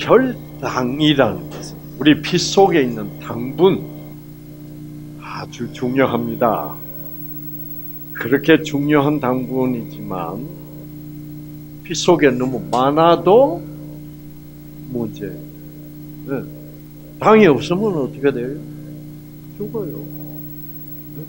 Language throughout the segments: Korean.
혈당이라는 것은 우리 피 속에 있는 당분 아주 중요합니다. 그렇게 중요한 당분이지만 피 속에 너무 많아도 문제. 네. 당이 없으면 어떻게 돼요? 죽어요. 네.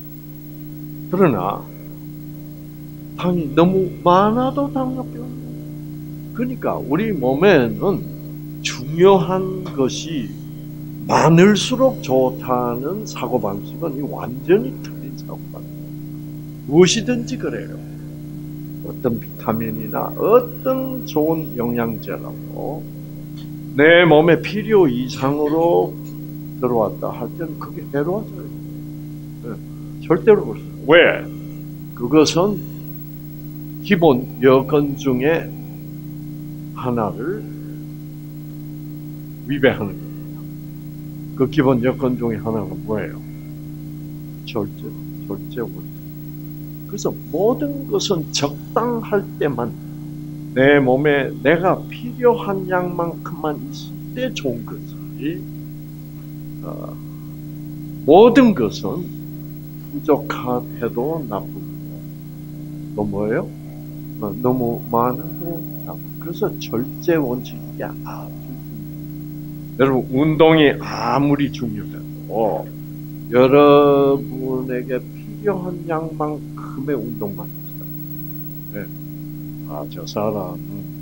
그러나 당이 너무 많아도 당뇨병. 그러니까 우리 몸에는 중요한 것이 많을수록 좋다는 사고방식은 완전히 틀린 사고방식. 무엇이든지 그래요. 어떤 비타민이나 어떤 좋은 영양제라고 내 몸에 필요 이상으로 들어왔다 할 때는 그게 해로워져요. 네, 절대로 그렇습니다. 왜? 그것은 기본 여건 중에 하나를 위배하는 겁니다. 그 기본 여건 중에 하나가 뭐예요? 절제 원칙. 그래서 모든 것은 적당할 때만 내 몸에 내가 필요한 양만큼만 있을 때 좋은 거지. 모든 것은 부족해도 나쁘고 또 뭐예요? 너무 많아도 나쁘고. 그래서 절제 원칙이 아주 중요해요. 여러분 운동이 아무리 중요해도 여러분에게 필요한 양만큼의 운동만 했어요. 네. 저 사람은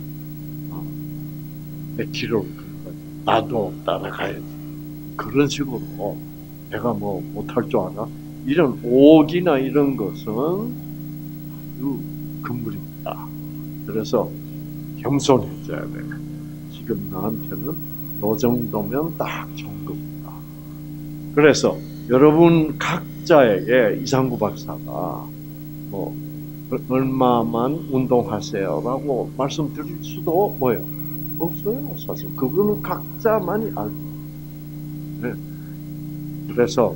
몇 킬로를 나도 따라가야지. 그런 식으로 내가 뭐 못할 줄 알아? 이런 오기나 이런 것은 아주 금물입니다. 그래서 겸손해져야 돼. 지금 나한테는 요 정도면 딱 좋은 겁니다. 그래서 여러분 각자에게 이상구 박사가 뭐 얼마만 운동하세요라고 말씀드릴 수도 뭐예요? 없어요. 사실 그거는 각자만이 알고. 네. 그래서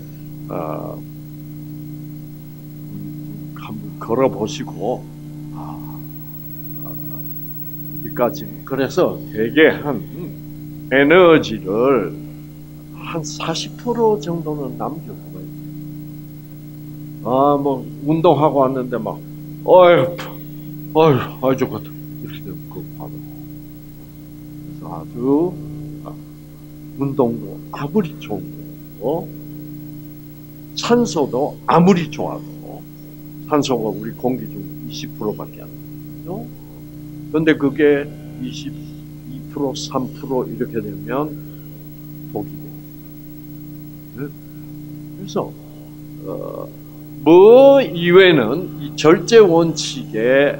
한번 걸어보시고 어디까지. 그래서 대개 한 에너지를 한 40% 정도는 남겨둬요. 뭐 운동하고 왔는데 막 아유 좋겠다 이렇게 되면 그거 바로. 그래서 아주 운동도 아무리 좋은 거고 산소도 아무리 좋아도 산소가 우리 공기 중 20%밖에 안 돼요. 그런데 그게 22%, 3% 이렇게 되면 독이 돼요. 그래서 뭐 이외에는 이 절제 원칙에는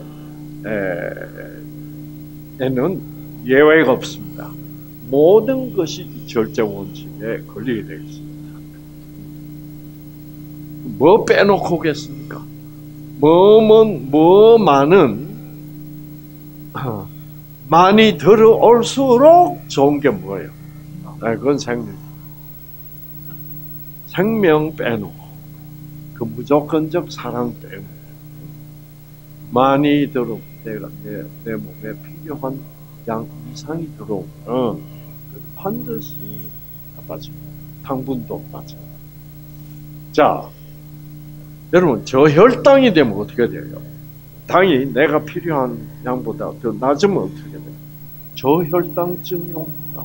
예외가 없습니다. 모든 것이 이 절제 원칙에 걸리게 되어 있습니다. 뭐 빼놓고 오겠습니까? 많은 많이 들어올수록 좋은 게 뭐예요? 그건 생명 빼놓고 그 무조건적 사랑 빼놓고 많이 들어오면 내 몸에 필요한 양 이상이 들어오면 반드시 빠집니다. 당분도 빠져요. 자, 여러분 저혈당이 되면 어떻게 돼요? 당이 내가 필요한 양보다 더 낮으면 어떻게 돼요? 저혈당증이 옵니다.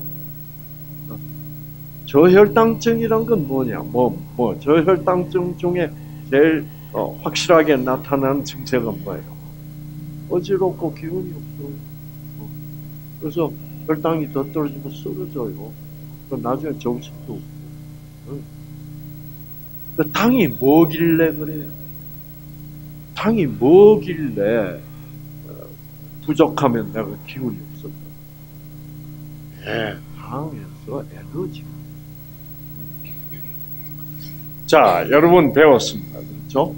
저혈당증이란 건 뭐냐? 저혈당증 중에 제일 확실하게 나타나는 증세가 뭐예요? 어지럽고 기운이 없어요. 그래서 혈당이 더 떨어지면 쓰러져요. 나중에 정신도 없고. 당이 뭐길래 그래요? 당이 뭐길래 부족하면 내가 기운이 없었다. 네, 당에서 에너지가. 자, 여러분 배웠습니다. 그렇죠?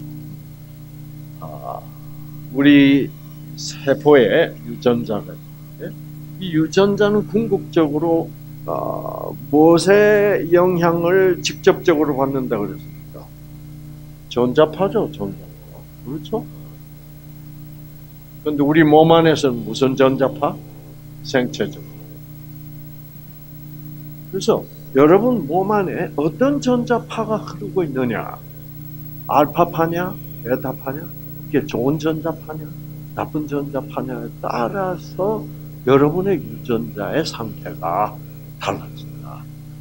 우리 세포에 유전자가 있는데 이 유전자는 궁극적으로 무엇의 영향을 직접적으로 받는다 그랬습니까? 전자파죠, 전자파. 그렇죠? 그런데 우리 몸 안에서는 무슨 전자파? 생체적. 그래서 여러분 몸 안에 어떤 전자파가 흐르고 있느냐, 알파파냐, 베타파냐, 이게 좋은 전자파냐, 나쁜 전자파냐에 따라서 여러분의 유전자의 상태가 달라진다.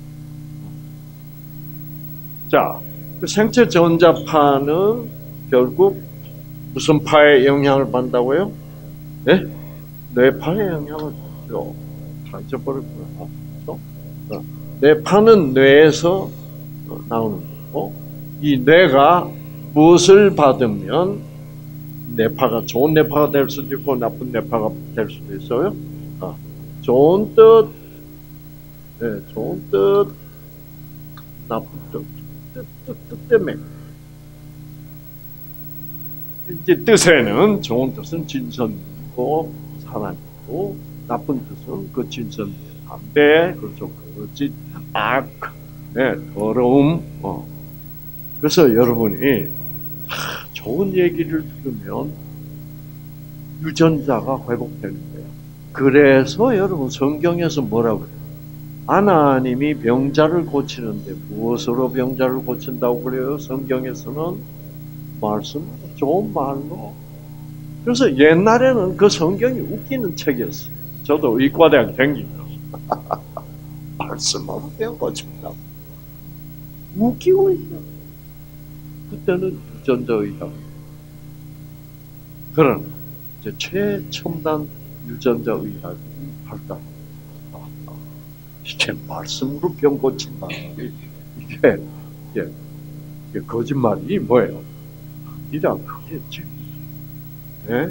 자, 그 생체 전자파는 결국 무슨 파에 영향을 받는다고요? 네? 뇌파에 영향을 받죠. 다 잊어버렸구나. 그렇죠? 뇌파는 뇌에서 나오는 거고, 이 뇌가 무엇을 받으면 뇌파가 좋은 뇌파가 될 수도 있고 나쁜 뇌파가 될 수도 있어요. 좋은 뜻, 네, 좋은 뜻, 나쁜 뜻 때문에. 이제 뜻에는 좋은 뜻은 진선이고 사랑이고 나쁜 뜻은 그 진선 반대, 그렇죠. 거짓, 악, 네, 더러움. 그래서 여러분이 좋은 얘기를 들으면 유전자가 회복되는 거예요. 그래서 여러분 성경에서 뭐라고 그래요? 하나님이 병자를 고치는데 무엇으로 병자를 고친다고 그래요? 성경에서는 말씀, 좋은 말로. 그래서 옛날에는 그 성경이 웃기는 책이었어요. 저도 의과대학 다니면서 말씀으로 병 고친다고 웃기고 있어요. 그때는 유전자의학. 그러나 이제 최첨단 유전자의학이 발달. 이게 말씀으로 병 고친다. 이게 거짓말이 뭐예요? 아니라 그게 진리. 네?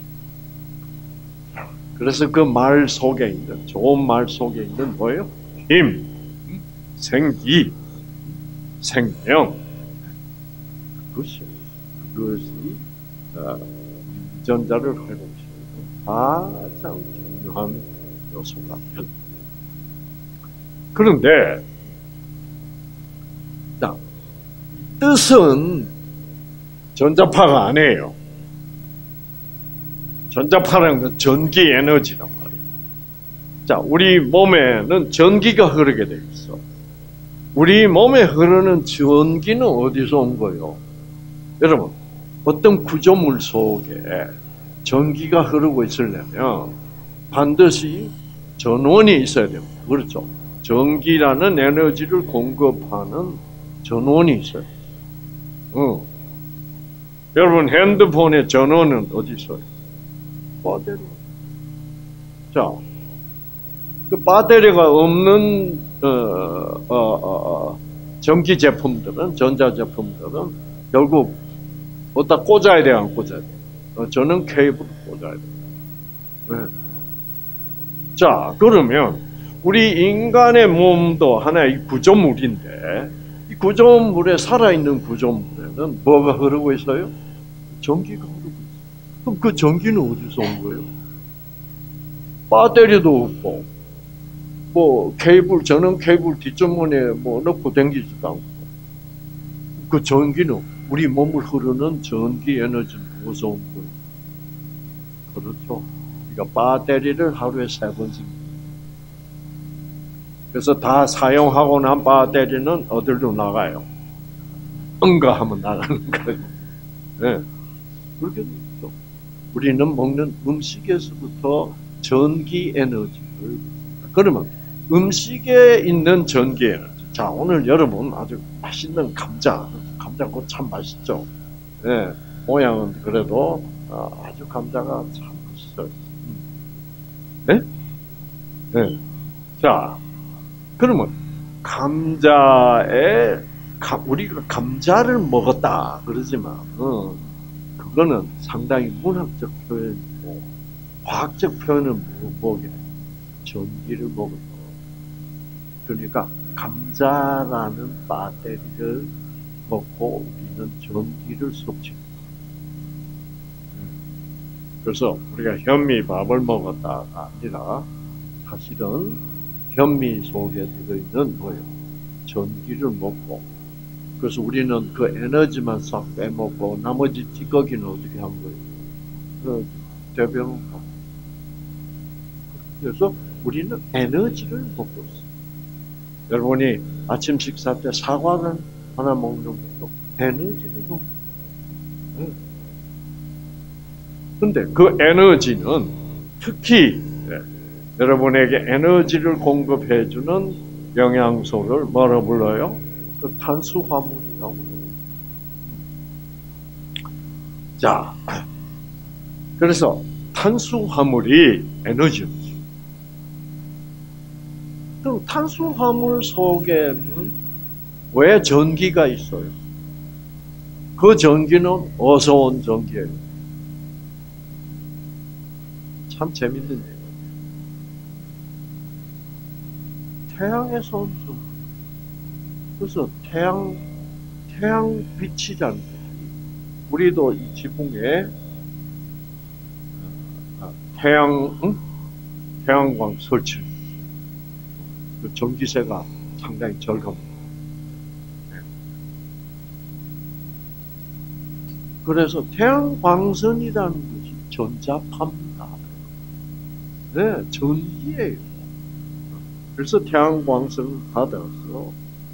그래서 그 말 속에 있는, 좋은 말 속에 있는 뭐예요? 힘, 생기, 생명. 그것이 유전자를 회복시키는 가장 중요한 요소가 됩니다. 그런데 뜻은 전자파가 아니에요. 전자파라는 건 전기 에너지란 말이에요. 자, 우리 몸에는 전기가 흐르게 돼 있어. 우리 몸에 흐르는 전기는 어디서 온 거예요? 여러분, 어떤 구조물 속에 전기가 흐르고 있으려면 반드시 전원이 있어야 됩니다. 그렇죠? 전기라는 에너지를 공급하는 전원이 있어요. 여러분 핸드폰의 전원은 어디 있어요? 배터리. 자, 그 배터리가 없는 전기 제품들은, 전자 제품들은 결국 어디다 꽂아야 돼요, 안 꽂아야 돼요? 저는 케이블을 꽂아야 돼요. 네. 자, 그러면 우리 인간의 몸도 하나의 구조물인데, 이 구조물에, 살아있는 구조물에는 뭐가 흐르고 있어요? 전기가 흐르고 있어요. 그럼 그 전기는 어디서 온 거예요? 배터리도 없고, 뭐 케이블, 전원 케이블 뒷주머니에 뭐 넣고 다니지도 않고, 그 전기는, 우리 몸을 흐르는 전기 에너지는 어디서 온 거예요? 그렇죠. 그러니까 배터리를 하루에 3번씩. 그래서 다 사용하고 난 배터리는 어디로 나가요? 응가하면 나가는 거예요. 네. 그렇게 되죠. 우리는 먹는 음식에서부터 전기 에너지를. 그러면 음식에 있는 전기 에너지. 자, 오늘 여러분 아주 맛있는 감자 그거 참 맛있죠. 네. 모양은 그래도 아주 감자가 참 맛있어요. 네? 네. 자, 그러면 우리가 감자를 먹었다 그러지만 그거는 상당히 문학적 표현이고, 과학적 표현은 뭐게? 전기를 먹었다. 그러니까 감자라는 배터리를 먹고 우리는 전기를 섭취합니다. 그래서 우리가 현미밥을 먹었다가 아니라 사실은 현미 속에 들어있는 뭐예요? 전기를 먹고, 그래서 우리는 그 에너지만 싹 빼먹고 나머지 찌꺼기는 어떻게 한 거예요? 대변을 하고. 그래서 우리는 에너지를 먹고 있어요. 여러분이 아침 식사 때 사과를 하나 먹는 것도 에너지를 먹는 거예요. 근데 그 에너지는 특히 여러분에게 에너지를 공급해주는 영양소를 뭐라 불러요? 그 탄수화물이라고 불러요. 자, 그래서 탄수화물이 에너지였죠. 그럼 탄수화물 속에는 왜 전기가 있어요? 그 전기는 어디서 온 전기예요? 참 재밌는 얘기예요. 태양에서 온 전기. 그래서 태양 빛이라는 것이 우리도 이 지붕에 태양광 설치, 그 전기세가 상당히 절감니다. 그래서 태양광선이라는 것이 전자파입니다. 네, 전기예요. 그래서 태양광선을 받아서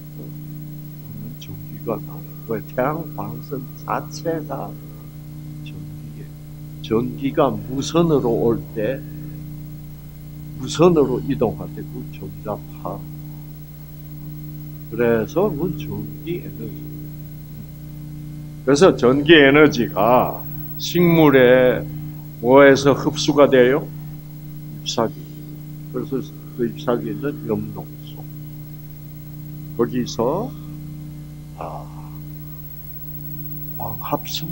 전기가 나와요. 왜? 태양광선 자체가 전기예요. 전기가 무선으로 올 때, 무선으로 이동할 때 그 전자파. 그래서 그 전기 에너지. 그래서 전기 에너지가 식물에 뭐에서 흡수가 돼요? 잎사귀. 그래서 그 잎사귀에 있는 엽농소. 거기서 광합성.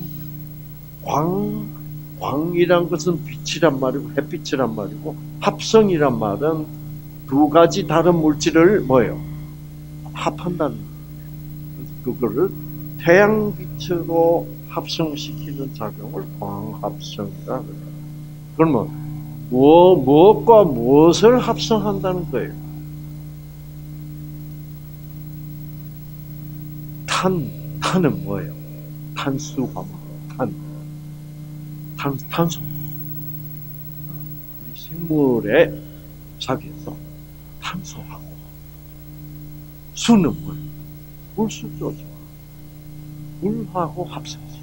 광이란 것은 빛이란 말이고 햇빛이란 말이고, 합성이란 말은 두 가지 다른 물질을 뭐예요? 합한다는 거예요. 그래서 그거를 태양빛으로 합성시키는 작용을 광합성이라고 해요. 그러면 무엇과 무엇을 합성한다는 거예요? 탄은 뭐예요? 탄수화물, 탄소. 우리 식물의 잎사귀에서 탄소하고, 수는 뭐예요? 물수죠. 물하고 합성지.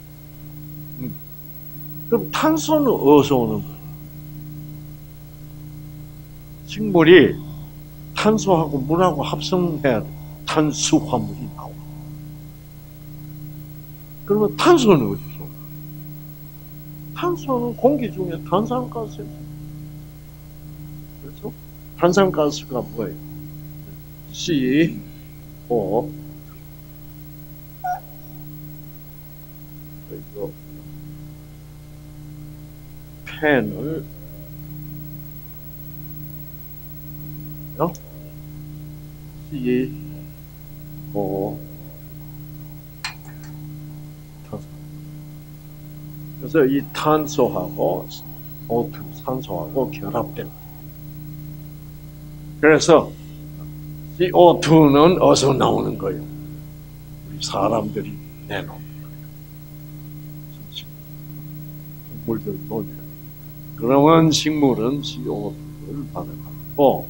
그럼 탄소는 어디서 오는 거예요? 식물이 탄소하고 물하고 합성해야 탄수화물이 나와. 그러면 탄소는 어디서 오는 거예요? 탄소는 공기 중에 탄산가스예요. 그렇죠? 탄산가스가 뭐예요? CO. 그래서 펜을 CO 탄소. 그래서 이 탄소하고 O2 산소하고 결합된. 그래서 CO2는 어디서 나오는 거예요? 우리 사람들이 내놓는 거예요. 동물들도 내요. 그러면 식물은 CO2를 받아가고,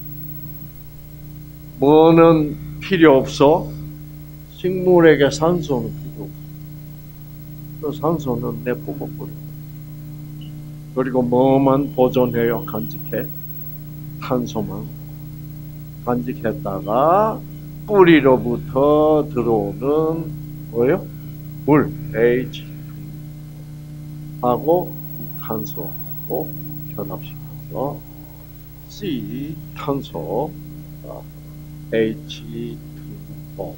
뭐는 필요 없어? 식물에게 산소는 필요 없어. 그 산소는 내뿜어버려. 그리고 뭐만 보존해요? 간직해? 탄소만 간직했다가 뿌리로부터 들어오는 뭐예요? 물, H 하고 이 탄소하고 결합시켜서 C 탄소 H2O.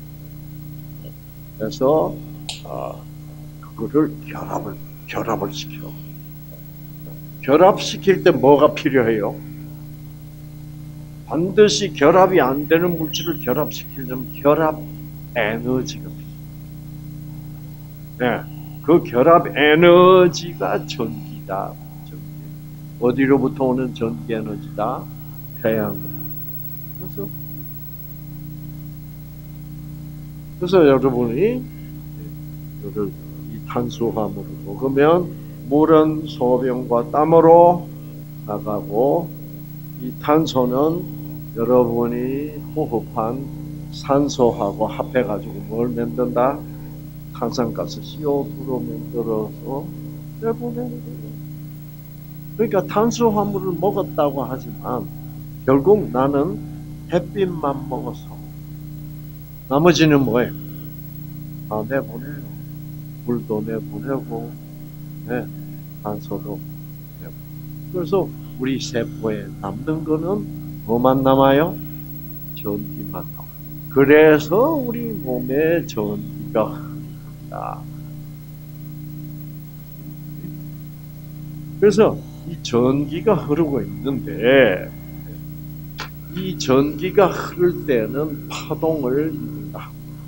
그래서 그거를 결합을 시켜. 결합시킬 때 뭐가 필요해요? 반드시 결합이 안 되는 물질을 결합시키려면 결합 에너지가 필요해요. 네, 그 결합 에너지가 전기다. 전기. 어디로부터 오는 전기 에너지다? 태양으로. 그래서 여러분이 이 탄수화물을 먹으면 물은 소변과 땀으로 나가고, 이 탄소는 여러분이 호흡한 산소하고 합해가지고 뭘 만든다? 탄산가스 CO2로 만들어서 내보내는 거예요. 그러니까 탄수화물을 먹었다고 하지만 결국 나는 햇빛만 먹어서 나머지는 뭐예요? 다 내보내요. 물도 내보내고, 네, 탄소도 내보내고. 그래서 우리 세포에 남는 거는 뭐만 남아요? 전기만 남아요. 그래서 우리 몸에 전기가 흐릅니다. 그래서 이 전기가 흐르고 있는데 이 전기가 흐를 때는 파동을 입는다.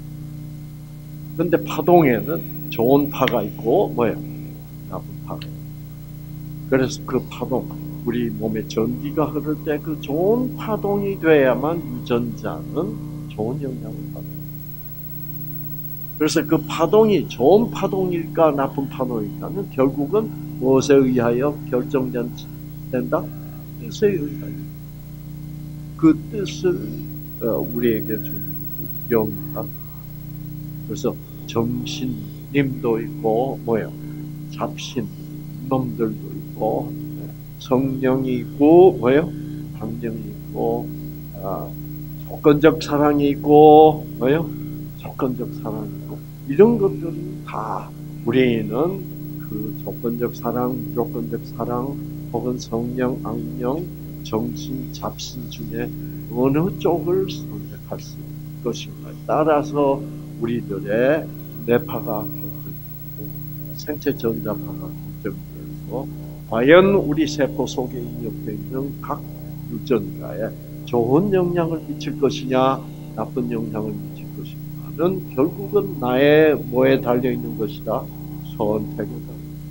근데 파동에는 좋은 파가 있고 뭐예요? 나쁜 파가 있고. 그래서 그 파동, 우리 몸에 전기가 흐를 때 그 좋은 파동이 돼야만 유전자는 좋은 영향을 받아요. 그래서 그 파동이 좋은 파동일까 나쁜 파동일까는 결국은 무엇에 의하여 결정된다? 뜻에 의하여. 그 뜻을 우리에게 주는 영이다. 그래서 정신님도 있고 뭐예요? 잡신 놈들도 있고 성령이 있고 뭐예요? 강령이 있고 조건적 사랑이 있고 뭐예요? 조건적 사랑이 있고 이런 것들이 다 우리는 그 조건적 사랑, 무조건적 사랑 혹은 성령, 악령, 정신, 잡신 중에 어느 쪽을 선택할 수 있는 것인가에 따라서 우리들의 뇌파가 결정되고 생체 전자파가 결정되어서 과연 우리 세포 속에 입력되어 있는 각 유전자에 좋은 영향을 미칠 것이냐 나쁜 영향을 미칠 것이냐는 결국은 나의 뭐에 달려있는 것이다? 선택에 달려있는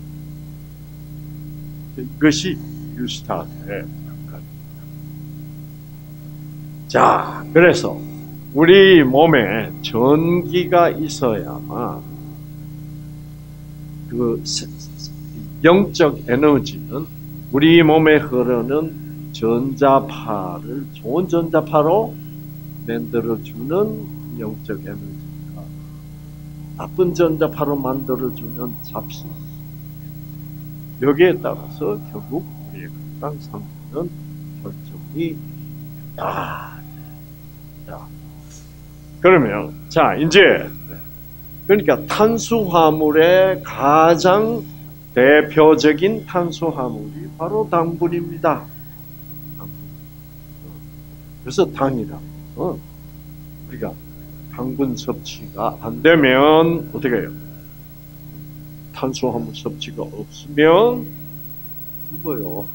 이것이 뉴스타트의 자, 그래서 우리 몸에 전기가 있어야만 그 영적 에너지는 우리 몸에 흐르는 전자파를 좋은 전자파로 만들어주는 영적 에너지가 나쁜 전자파로 만들어주는 잡신 여기에 따라서 결국 우리의 건강 상태는 결정이 된다. 자, 그러면 자 이제 그러니까 탄수화물의 가장 대표적인 탄수화물이 바로 당분입니다. 그래서 당이다. 우리가 당분 섭취가 안 되면 어떻게 해요? 탄수화물 섭취가 없으면 죽어요.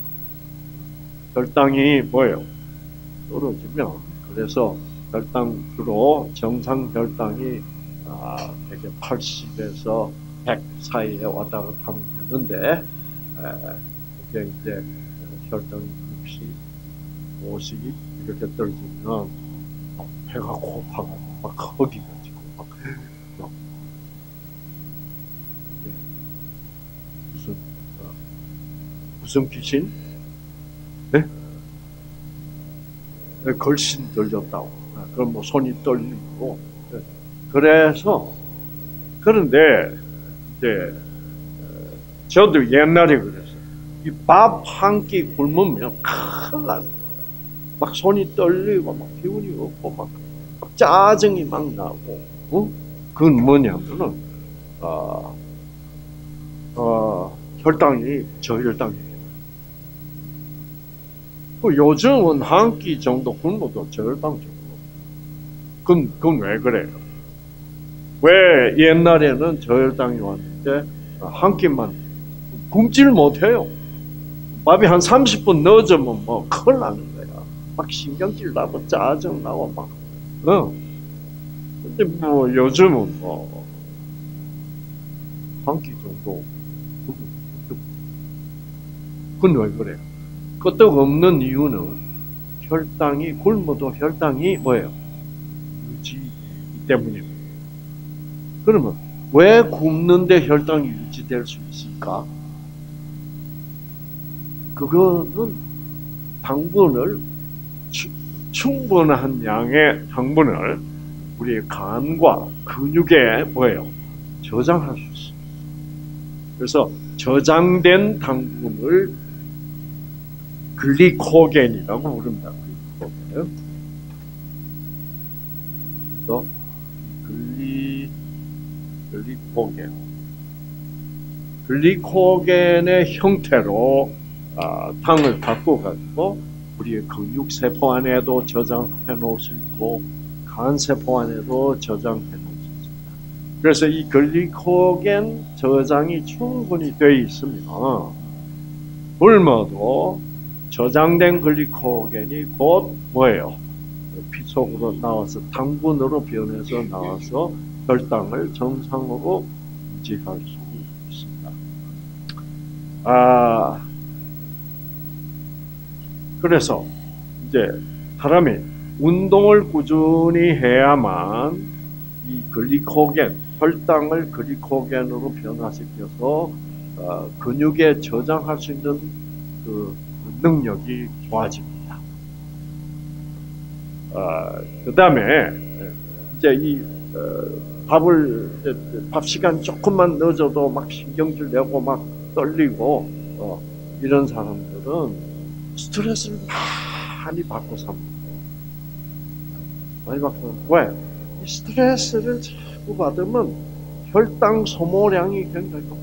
혈당이 뭐예요? 떨어지면 그래서 혈당 주로 정상 혈당이 되게 80에서 100 사이에 왔다 갔다 하면 되는데 그게 이제 혈당이 60, 50 이렇게 떨어지면 배가 고파가지고 막 허기가지고 막 무슨 귀신? 네? 걸신 들렸다고. 그럼 뭐 손이 떨리고. 그래서 그런데 이제 저도 옛날에 그랬어요. 이 밥 한 끼 굶으면 큰일 나요. 막 손이 떨리고 막 기운이 없고 막 짜증이 막 나고. 그건 뭐냐면은 혈당이 저혈당이에요. 요즘은 한 끼 정도 굶어도 저혈당 정도. 그건 왜 그래요? 왜 옛날에는 저혈당이 왔는데 한 끼만 굶질 못해요. 밥이 한 30분 늦으면 뭐 큰일 나는 거야. 막 신경질 나고 짜증 나고 막. 근데 뭐 요즘은 뭐 한 끼 정도. 그건 왜 그래요? 끄떡 없는 이유는 혈당이 굶어도 혈당이 뭐예요? 유지이기 때문입니다. 그러면 왜 굶는데 혈당이 유지될 수 있을까? 그거는 당분을 충분한 양의 당분을 우리의 간과 근육에 뭐예요? 저장할 수 있어요. 그래서 저장된 당분을 글리코겐이라고 부릅니다. 글리코겐. 그래서 글리코겐의 형태로 당을 바꿔가지고 우리의 근육세포 안에도 저장해 놓을 수 있고 간세포 안에도 저장해 놓을 수 있습니다. 그래서 이 글리코겐 저장이 충분히 되어 있으면 굶어도 저장된 글리코겐이 곧 뭐예요? 피 속으로 나와서 당분으로 변해서 나와서 혈당을 정상으로 유지할 수 있습니다. 그래서 이제 사람이 운동을 꾸준히 해야만 이 글리코겐, 혈당을 글리코겐으로 변화시켜서 근육에 저장할 수 있는 그 능력이 좋아집니다. 그 다음에 이제 이 밥 시간 조금만 늦어도 막 신경질 내고 막 떨리고 이런 사람들은 스트레스를 많이 받고 삽니다. 많이 받고 왜? 이 스트레스를 자꾸 받으면 혈당 소모량이 굉장히 높아요.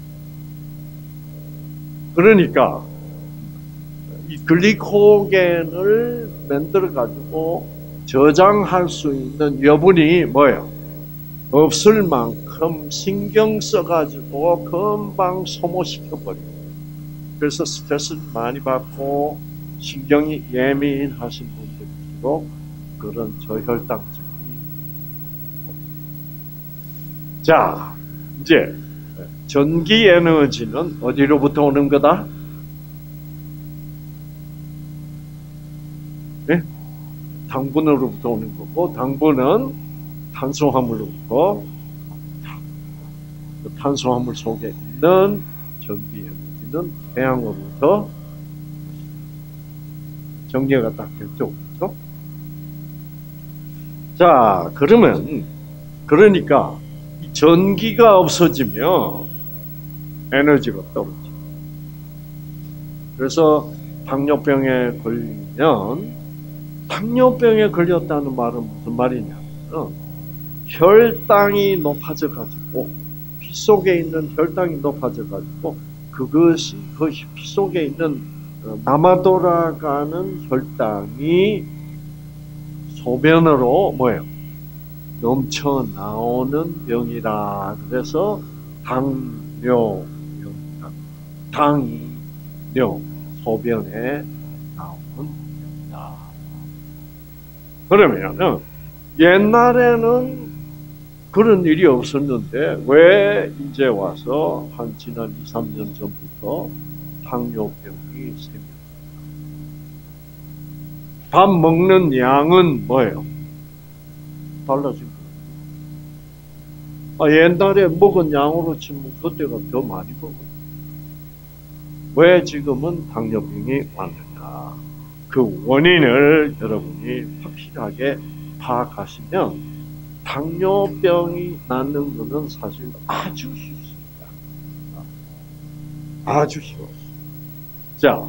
그러니까 이 글리코겐을 만들어 가지고 저장할 수 있는 여분이 뭐예요? 없을 만큼 신경 써가지고 금방 소모시켜버려요. 그래서 스트레스를 많이 받고 신경이 예민하신 분들일수록 그런 저혈당증이 자, 이제 전기 에너지는 어디로부터 오는 거다? 네? 당분으로부터 오는 거고, 당분은 탄수화물로부터, 탄수화물 속에 있는 전기 에너지는 태양으로부터. 정리가 딱 됐죠? 그렇죠? 자, 그러니까 이 전기가 없어지면 에너지가 떨어져. 그래서 당뇨병에 걸렸다는 말은 무슨 말이냐면 혈당이 높아져가지고 피 속에 있는 혈당이 높아져가지고 그것이 그 피 속에 있는 남아 돌아가는 혈당이 소변으로 뭐예요? 넘쳐 나오는 병이라. 그래서 당뇨, 소변에 나오는 병이다. 그러면은 옛날에는 그런 일이 없었는데 왜 이제 와서 한 지난 2, 3년 전부터 당뇨병이 생깁니다. 밥 먹는 양은 뭐예요? 달라진 거예요. 옛날에 먹은 양으로 치면 그때가 더 많이 먹었어요. 왜 지금은 당뇨병이 왔느냐? 그 원인을 여러분이 확실하게 파악하시면 당뇨병이 낫는 것은 사실 아주 쉽습니다. 아주 쉬워요. 자,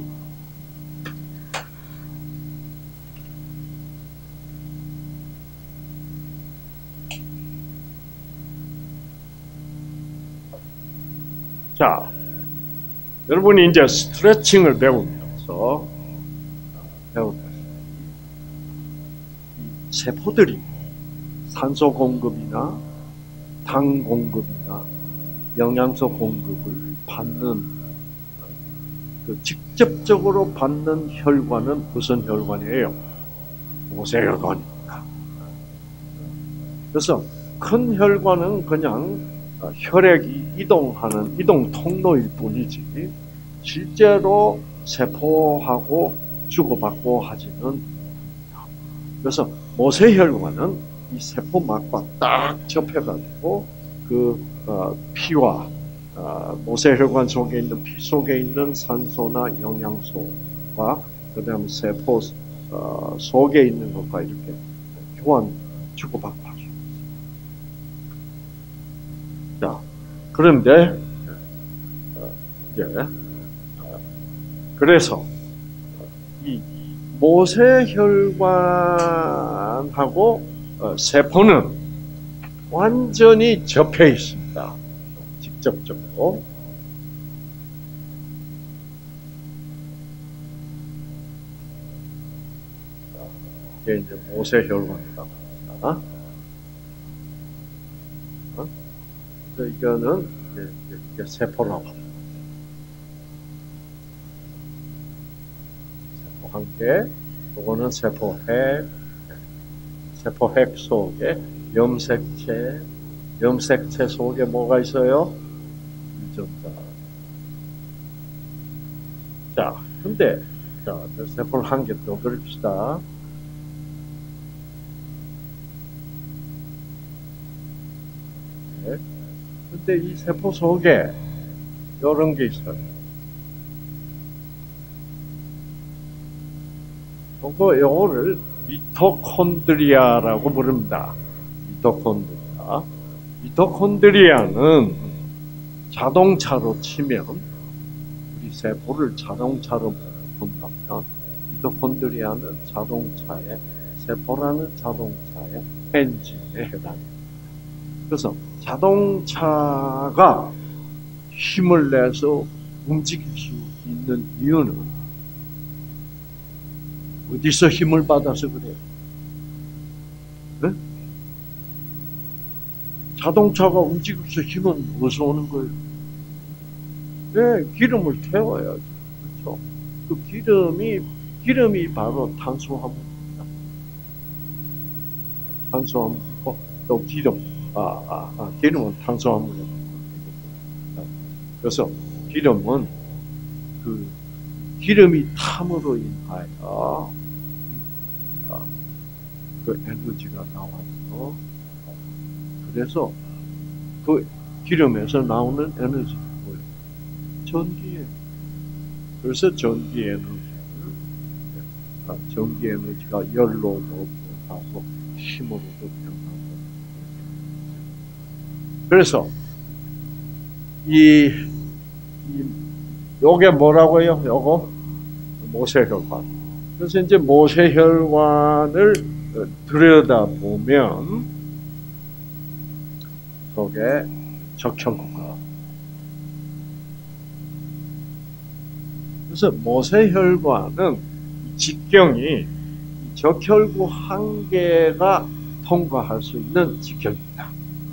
여러분이 이제 스트레칭을 배우면서 세포들이 산소 공급이나 당 공급이나 영양소 공급을 받는 직접적으로 받는 혈관은 무슨 혈관이에요? 모세혈관입니다. 그래서 큰 혈관은 그냥 혈액이 이동하는 이동 통로일 뿐이지 실제로 세포하고 주고받고 하지는 않습니다. 그래서 모세혈관은 이 세포막과 딱 접해가지고 피와 모세혈관 속에 있는 피 속에 있는 산소나 영양소와 그다음 세포 속에 있는 것과 이렇게 교환 주고받고 할 수 있어요. 자, 그런데 이제 그래서 이 모세혈관하고 세포는 완전히 접해 있습니다. 직접적으로. 이게 이제 모세혈관이라고 합니다. 이거는 이게 세포라고 합니다. 세포 한 개, 이거는 세포핵 속에 염색체 속에 뭐가 있어요? 유전자. 자, 근데 세포를 한 개 더 그립시다. 근데 이 세포 속에 이런 게 있어요. 요거를 미토콘드리아라고 부릅니다. 미토콘드리아는 자동차로 치면, 우리 세포를 자동차로 본다면 미토콘드리아는 세포라는 자동차의 엔진에 해당합니다. 그래서 자동차가 힘을 내서 움직일 수 있는 이유는 어디서 힘을 받아서 그래요? 네? 자동차가 움직여서 힘은 어디서 오는 거예요? 네, 기름을 태워야죠. 그렇죠? 그 기름이 바로 탄수화물입니다. 탄수화물이고 또 기름은 탄수화물입니다. 그래서 기름은 기름이 탐으로 인하여 그 에너지가 나와서, 그래서 그 기름에서 나오는 에너지는 뭐예요? 전기예요. 그래서 전기 에너지가 열로도 변하고 힘으로도 변하고. 그래서 요게 뭐라고요? 요거 모세혈관. 그래서 이제 모세혈관을 들여다보면 속에 적혈구가. 그래서 모세혈관은 직경이 적혈구 한 개가 통과할 수 있는 직경입니다.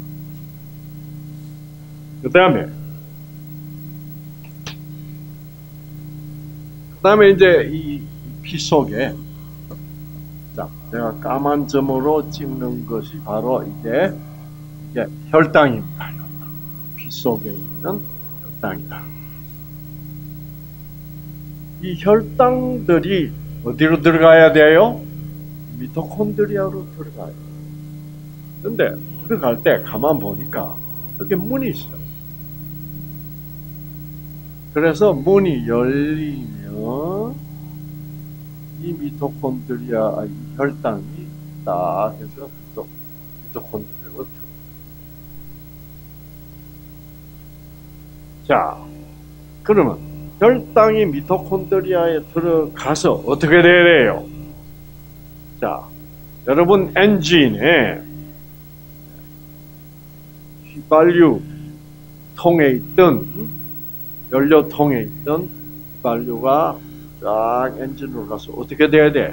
그 다음에 이제 이 피 속에, 내가 까만 점으로 찍는 것이 바로 이게 혈당입니다. 피 속에 있는 혈당이다. 이 혈당들이 어디로 들어가야 돼요? 미토콘드리아로 들어가야 돼요. 근데 들어갈 때 가만 보니까 여기 문이 있어요. 그래서 문이 열리면 이 미토콘드리아, 이 혈당이 딱 해서 또 미토콘드리아로 들어가요. 자, 그러면 혈당이 미토콘드리아에 들어가서 어떻게 돼요? 자, 여러분 엔진에 휘발유 통에 있던, 연료통에 있던 휘발유가 쫙 엔진으로 가서 어떻게 돼야 돼?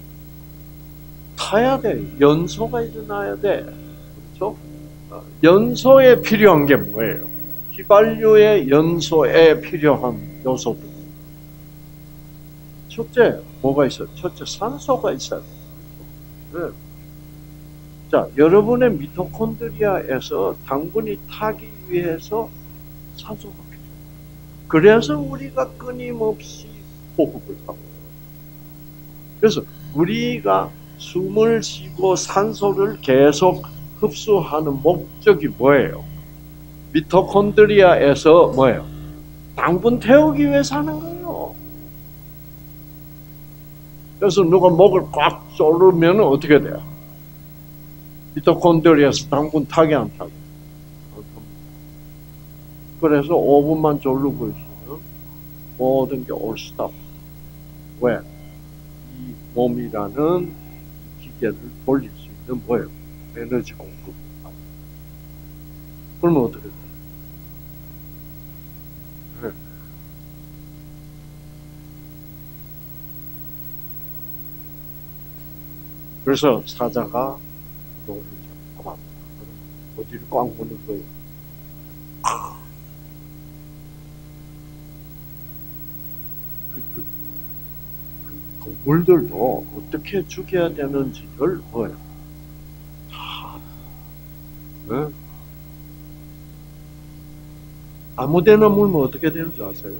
타야 돼. 연소가 일어나야 돼. 그렇죠? 연소에 필요한 게 뭐예요? 휘발유의 연소에 필요한 요소들. 첫째, 뭐가 있어요? 첫째, 산소가 있어요. 네. 자, 여러분의 미토콘드리아에서 당분이 타기 위해서 산소가 필요해요. 그래서 우리가 끊임없이 호흡을 하고. 그래서 우리가 숨을 쉬고 산소를 계속 흡수하는 목적이 뭐예요? 미토콘드리아에서 뭐예요? 당분 태우기 위해서 하는 거예요. 그래서 누가 목을 꽉 조르면 어떻게 돼요? 미토콘드리아에서 당분 타게 안 타게? 그래서 5분만 조르고 있으면 모든 게 올 스톱. 왜? 이 몸이라는 기계를 돌릴 수 있는 뭐예요? 에너지 공급. 그러면 어떻게 돼요? 네. 그래서 사자가 노를 잡아 어디를 꽉 무는 거예요? 그 동물들도 어떻게 죽여야 되는지를 뭐예요? 다. 네? 아무데나 물면 어떻게 되는지 아세요?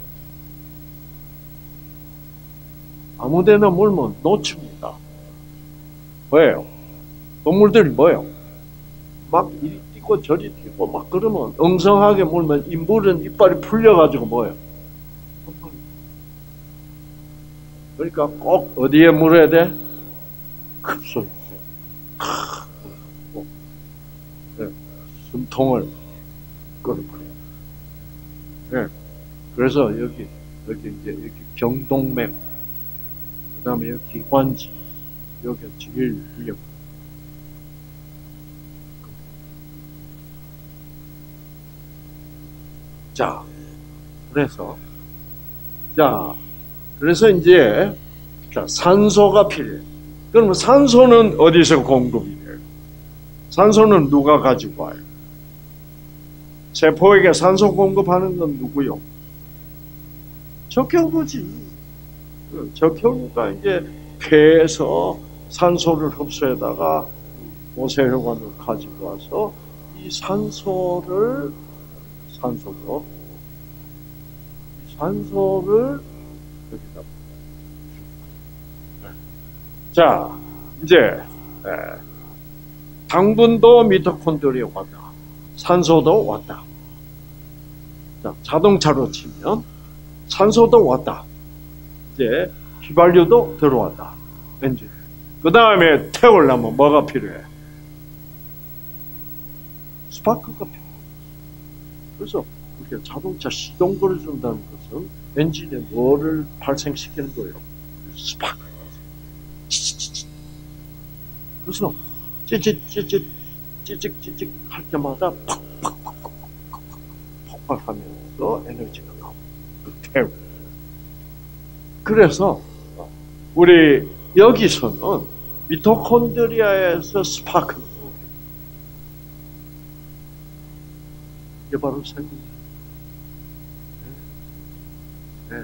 아무데나 물면 놓칩니다. 왜요? 동물들이 뭐예요? 막 이리 뛰고 저리 뛰고 막 그러면 엉성하게 물면 이 물은 이빨이 풀려가지고 뭐예요? 그러니까 꼭 어디에 물어야 돼? 급속에. 네. 숨통을 끌어버려요. 네. 그래서 여기 경동맥, 그 다음에 여기 기관지, 여기가 제일 위험. 자, 그래서 이제 산소가 필요해요. 그러면 산소는 어디서 공급이 돼요? 산소는 누가 가지고 와요? 세포에게 산소 공급하는 건 누구요? 적혈구지. 적혈구가 이제 폐에서 산소를 흡수해다가 모세혈관을 가지고 와서 이 산소를 여기다. 자, 이제 당분도 미토콘드리아 왔다. 산소도 왔다. 자, 자동차로 치면 산소도 왔다. 이제 휘발유도 들어왔다. 엔진. 그 다음에 태우려면 뭐가 필요해? 스파크가 필요해. 그래서 우리가 자동차 시동 걸어준다는 것은 엔진에 뭐를 발생시키는 거예요? 스파크. 그래서 찌직 할 때마다 팍팍팍팍팍 폭발하면서 에너지가 나옵니다. 태우. 그래서 우리 여기서는 미토콘드리아에서 스파크는 이게 바로 생명이에요. 네.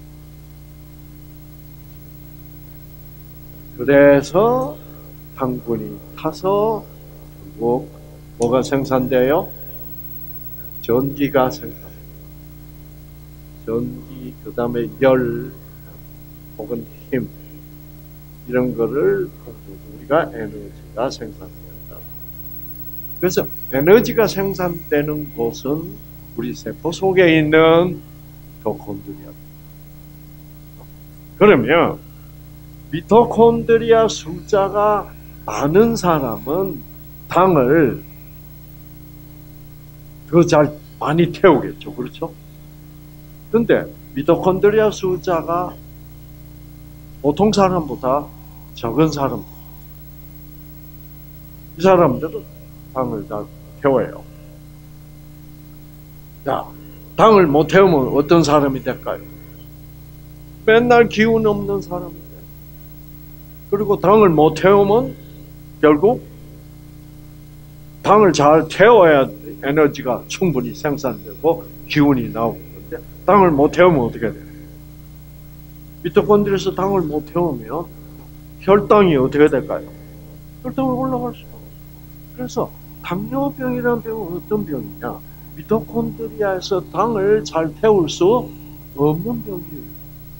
그래서 당분이 타서 결국 뭐가 생산돼요? 전기가 생산돼요. 전기, 그 다음에 열, 혹은 힘, 이런 거를 우리가 에너지가 생산된다. 그래서 에너지가 생산되는 곳은 우리 세포 속에 있는 미토콘드리아. 그러면 미토콘드리아 숫자가 많은 사람은 당을 더 잘 많이 태우겠죠. 그렇죠? 근데 미토콘드리아 숫자가 보통 사람보다 적은 사람, 이 사람들은 당을 잘 태워요. 자, 당을 못 태우면 어떤 사람이 될까요? 맨날 기운 없는 사람이 돼요. 그리고 당을 못 태우면 결국 당을 잘 태워야 에너지가 충분히 생산되고 기운이 나오고 그런데 당을 못 태우면 어떻게 돼요? 미토콘드리아에서 당을 못 태우면 혈당이 어떻게 될까요? 혈당이 올라갈 수가 없어요. 그래서 당뇨병이라는 병은 어떤 병이냐? 미토콘드리아에서 당을 잘 태울 수 없는 병이에요.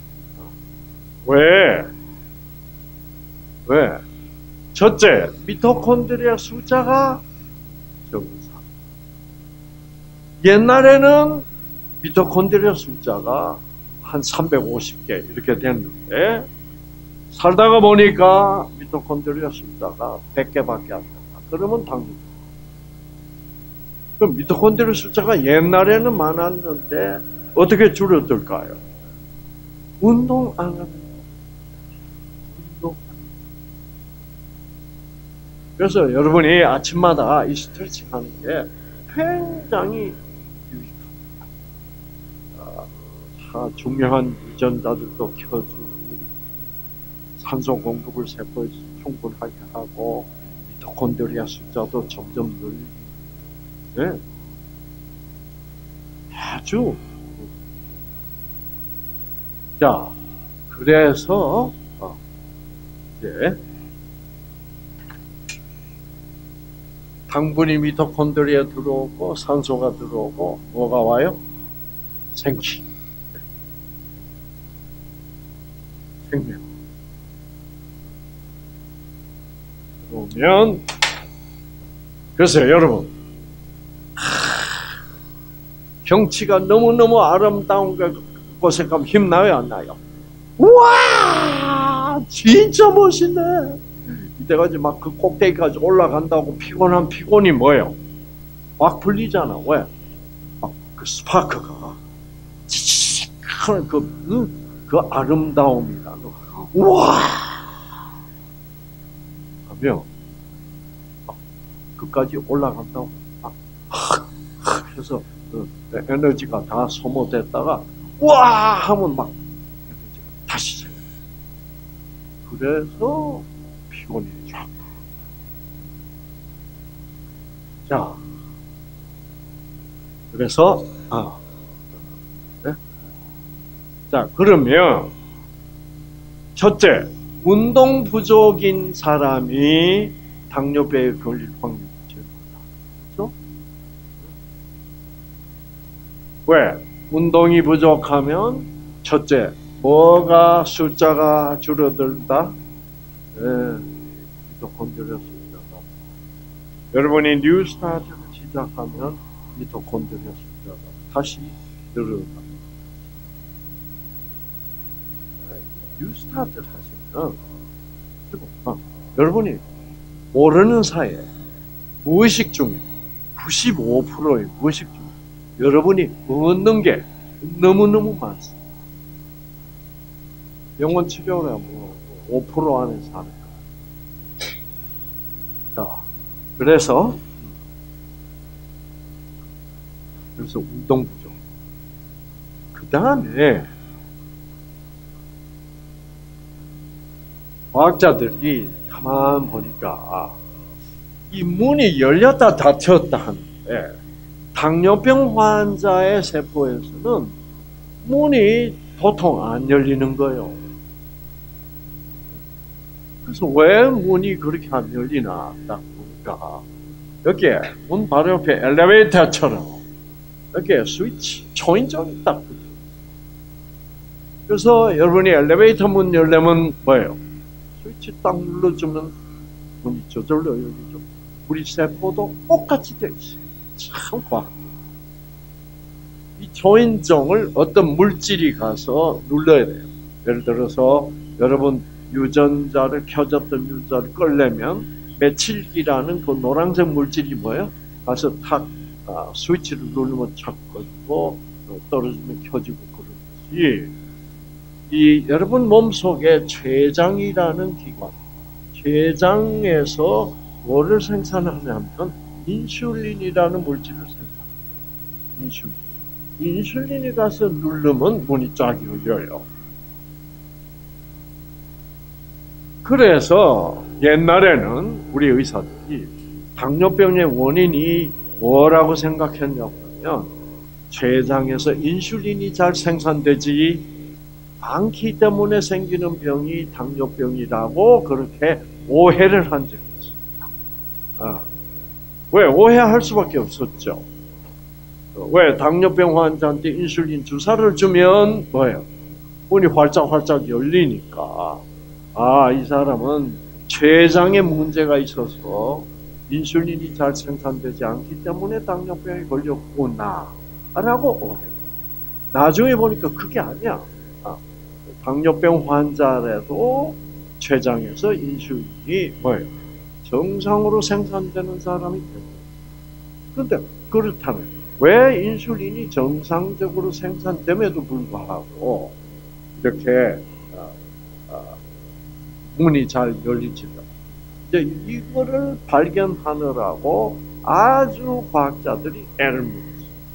왜? 첫째, 미토콘드리아 숫자가 적은 사람. 옛날에는 미토콘드리아 숫자가 한 350개 이렇게 됐는데 살다가 보니까 미토콘드리아 숫자가 100개밖에 안 된다. 그러면 당뇨. 그럼 미토콘드리아 숫자가 옛날에는 많았는데 어떻게 줄어들까요? 운동 안 하는 운동. 그래서 여러분이 아침마다 이 스트레칭 하는 게 굉장히 유익합니다. 중요한 유전자들도 켜주고 산소 공급을 세포에 충분하게 하고 미토콘드리아 숫자도 점점 늘리고, 네. 아주. 자, 그래서 이제 당분이 미토콘드리아에 들어오고 산소가 들어오고 뭐가 와요? 생기. 생명. 그러면 그래서 여러분, 경치가 너무너무 아름다운 곳에 가면 힘나요, 안 나요? 우와, 진짜 멋있네. 이때까지 막 그 꼭대기까지 올라간다고 피곤한 피곤이 뭐예요? 막 풀리잖아. 왜? 막 그 스파크가 치치치 하는 그 아름다움이라는. 우와! 하면 그까지 올라간다고. 그래서 에너지가 다 소모됐다가 우와! 하면 막 에너지가 다시 생겨. 그래서 피곤이 쫙. 자, 그래서 네? 자, 그러면 첫째, 운동 부족인 사람이 당뇨병에 걸릴 확률이 제일 많다. 그렇죠? 왜? 운동이 부족하면 첫째, 뭐가 숫자가 줄어들다? 미토콘드리아 숫자가. 여러분이 뉴스타트를 시작하면 미토콘드리아 숫자가 다시 늘어납니다. 뉴스타트를 하시면 여러분이 모르는 사이에 무의식 중에 95%의 무의식 중에 여러분이 얻는 게 너무너무 많습니다. 병원 치료를 하면 5% 안에 사는 거예요. 자, 그래서 운동 부족. 그 다음에 과학자들이 가만 보니까 이 문이 열렸다 닫혔다 하는데 당뇨병 환자의 세포에서는 문이 보통 안 열리는 거예요. 그래서 왜 문이 그렇게 안 열리나 딱 보니까 여기에 문 바로 옆에 엘리베이터처럼 여기에 스위치 초인종이 딱 붙어요. 그래서 여러분이 엘리베이터 문 열려면 뭐예요? 스위치 딱 눌러주면 문이 저절로 열리죠. 우리 세포도 똑같이 되어 있어요. 참 과학. 이 초인종을 어떤 물질이 가서 눌러야 돼요. 예를 들어서 여러분 유전자를 켜졌던 유전자를 끌려면 메칠기라는 그 노란색 물질이 뭐예요? 가서 탁 스위치를 누르면 착 꺼지고 떨어지면 켜지고 그러듯이 이 여러분 몸속에 췌장이라는 기관, 췌장에서 뭐를 생산하냐면 인슐린이라는 물질을 생산해요. 인슐린이 가서 누르면 문이 쫙 열려요. 그래서 옛날에는 우리 의사들이 당뇨병의 원인이 뭐라고 생각했냐면 췌장에서 인슐린이 잘 생산되지 않기 때문에 생기는 병이 당뇨병이라고 그렇게 오해를 한 적이 있습니다. 왜? 오해할 수밖에 없었죠. 왜? 당뇨병 환자한테 인슐린 주사를 주면 뭐예요? 문이 활짝활짝 열리니까 이 사람은 췌장에 문제가 있어서 인슐린이 잘 생산되지 않기 때문에 당뇨병에 걸렸구나 라고 오해를. 나중에 보니까 그게 아니야. 당뇨병 환자라도 췌장에서 인슐린이 뭐예요? 정상으로 생산되는 사람이 되는 거예요. 그런데 그렇다면 왜 인슐린이 정상적으로 생산됨에도 불구하고 이렇게 문이 잘 열리지가 이제 이거를 발견하느라고 아주 과학자들이 애를 먹었어요.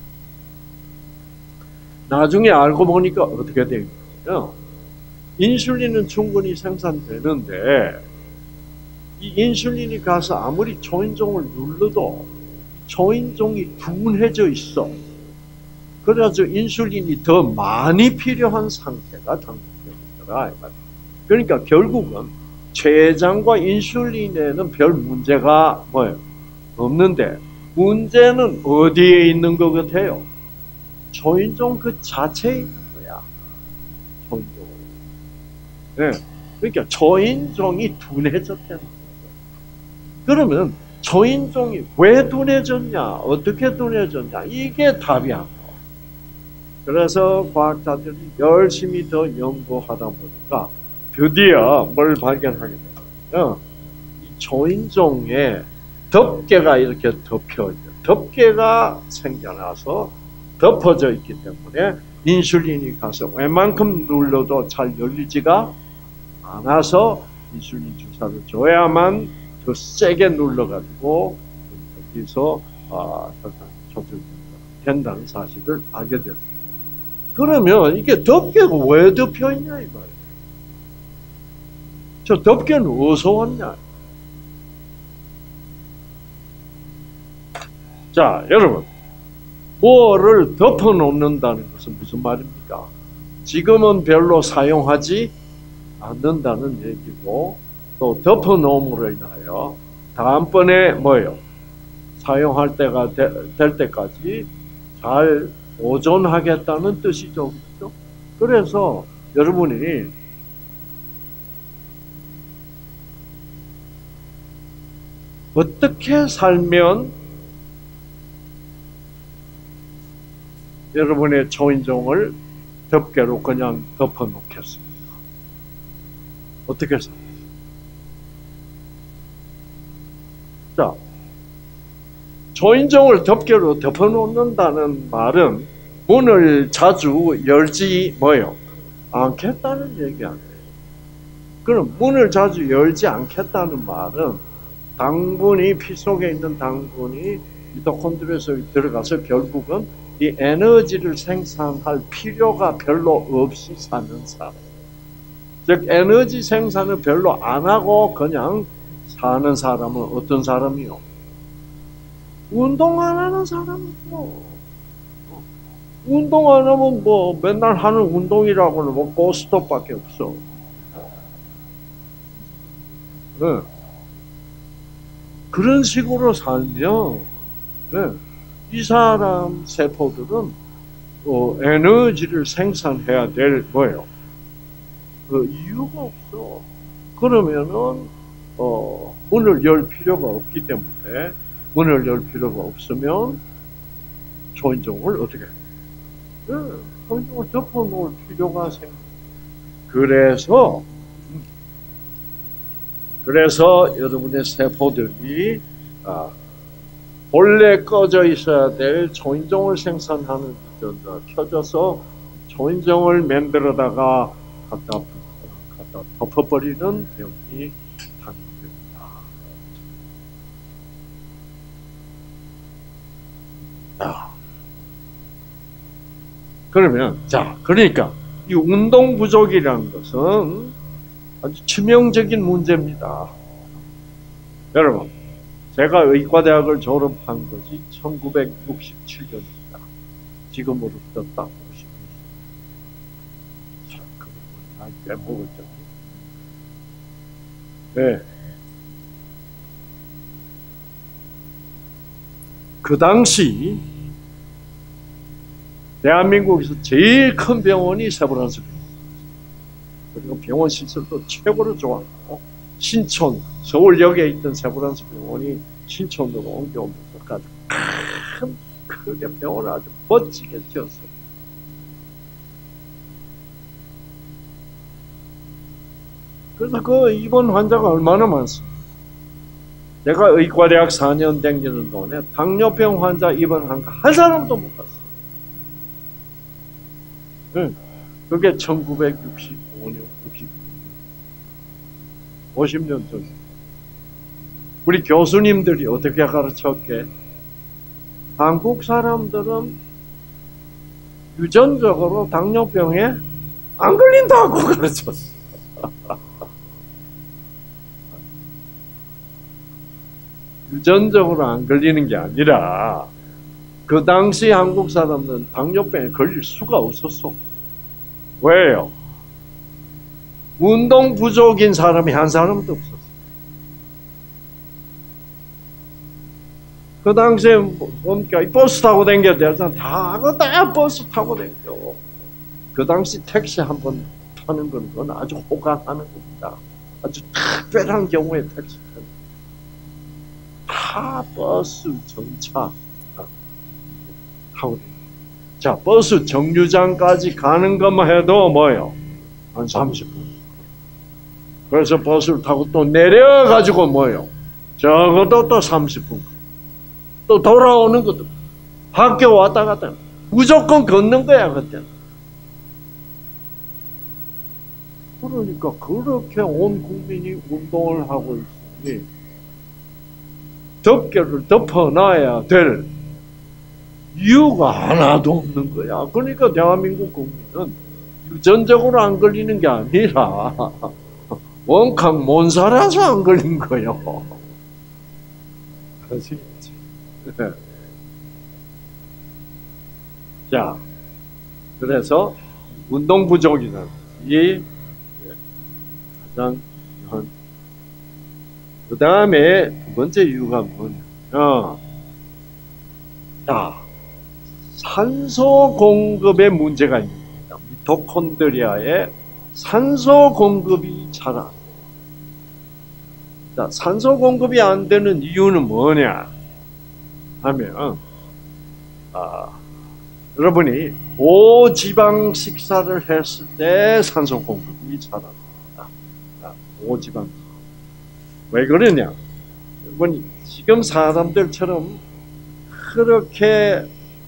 나중에 알고 보니까 어떻게 된 거예요? 인슐린은 충분히 생산되는데 이 인슐린이 가서 아무리 초인종을 눌러도 초인종이 둔해져 있어. 그래가지고 인슐린이 더 많이 필요한 상태가 당연하더라. 그러니까 결국은 췌장과 인슐린에는 별 문제가 뭐예요? 없는데 문제는 어디에 있는 것 같아요? 초인종 그 자체에 있는 거야. 초인종. 네. 그러니까 초인종이 둔해졌다는 거예요. 그러면 초인종이 왜 둔해졌냐? 어떻게 둔해졌냐? 이게 답이 안 나와. 그래서 과학자들이 열심히 더 연구하다 보니까 드디어 뭘 발견하게 됐어요. 이 초인종에 덮개가 이렇게 덮여있어요. 덮개가 생겨나서 덮어져 있기 때문에 인슐린이 가서 웬만큼 눌러도 잘 열리지가 않아서 인슐린 주사를 줘야만 더 세게 눌러가지고 여기서 혈당 조절된다는 사실을 알게 됐습니다. 그러면 이게 덮개가 왜 덮여있냐 이 말이에요. 저 덮개는 어디서 왔냐. 자, 여러분, 뭐를 덮어놓는다는 것은 무슨 말입니까? 지금은 별로 사용하지 않는다는 얘기고, 또 덮어놓음으로 인하여 다음번에 뭐예요? 사용할 때가 될 때까지 잘 보존하겠다는 뜻이죠. 그렇죠? 그래서 여러분이 어떻게 살면 여러분의 초인종을 덮개로 그냥 덮어 놓겠습니까? 어떻게 살아요? 자, 초인종을 덮개로 덮어 놓는다는 말은 문을 자주 열지 뭐요? 않겠다는 얘기 아니에요. 그럼 문을 자주 열지 않겠다는 말은 당분이 피 속에 있는 당분이 미토콘드리아에서 들어가서 결국은 이 에너지를 생산할 필요가 별로 없이 사는 사람. 즉 에너지 생산을 별로 안 하고 그냥 사는 사람은 어떤 사람이요? 운동 안 하는 사람이죠. 운동 안 하면 뭐 맨날 하는 운동이라고는 뭐 고스톱밖에 없어. 네. 그런 식으로 살면 네. 이 사람 세포들은 에너지를 생산해야 될 뭐예요? 그 이유가 없어. 그러면은 문을 열 필요가 없기 때문에 문을 열 필요가 없으면 초인종을 어떻게? 네, 초인종을 덮어놓을 필요가 생겨. 그래서 여러분의 세포들이 본래 꺼져 있어야 될 초인종을 생산하는 기전을 켜져서 초인종을 만들어다가 갖다 덮어버리는 병이 발생됩니다. 그러면 그러니까 이 운동 부족이라는 것은 아주 치명적인 문제입니다. 여러분, 제가 의과대학을 졸업한 것이 1967년입니다. 지금으로부터 딱 50년. 참, 그건 나이 꽤 먹었죠. 네. 그 당시 대한민국에서 제일 큰 병원이 세브란스 병원. 그리고 병원 시설도 최고로 좋았고 신촌, 서울역에 있던 세브란스 병원이 신촌으로 옮겨오면서 크게 병원을 아주 멋지게 지었어요. 그래서 그 입원 환자가 얼마나 많습니까? 내가 의과대학 4년 다니는 동안에 당뇨병 환자 입원한 거 한 사람도 못 봤어요. 네. 그게 1965년, 50년 전. 우리 교수님들이 어떻게 가르쳤게? 한국 사람들은 유전적으로 당뇨병에 안 걸린다고 가르쳤어. 유전적으로 안 걸리는 게 아니라 그 당시 한국 사람들은 당뇨병에 걸릴 수가 없었어. 왜요? 운동 부족인 사람이 한 사람도 없었어. 그 당시에 뭡니까? 버스 타고 다녀야 되잖아. 다 버스 타고 다녀. 그 당시 택시 한 번 타는 건 아주 호강하는 겁니다. 아주 특별한 경우에 택시 타는. 다 버스, 전차 타고 다녀. 자, 버스 정류장까지 가는 것만 해도 뭐예요? 한 30분. 그래서 버스를 타고 또 내려가지고 뭐예요? 적어도 또 30분. 또 돌아오는 것도 학교 왔다 갔다 무조건 걷는 거야 그때는. 그러니까 그렇게 온 국민이 운동을 하고 있으니 덮개를 덮어놔야 될 이유가 하나도 없는 거야. 그러니까 대한민국 국민은 유전적으로 안 걸리는 게 아니라 원캉 못 살아서 안 걸린 거예요. 아시겠지? 자, 그래서 운동 부족이라는 이 가장 중요한. 그 다음에 두 번째 이유가 뭐냐면, 자, 산소 공급에 문제가 있는 겁니다. 미토콘드리아에 산소 공급이 잘 안 돼요. 자, 산소 공급이 안 되는 이유는 뭐냐 하면, 여러분이 고지방 식사를 했을 때 산소 공급이 잘 안 됩니다. 고지방. 왜 그러냐? 여러분이 지금 사람들처럼 그렇게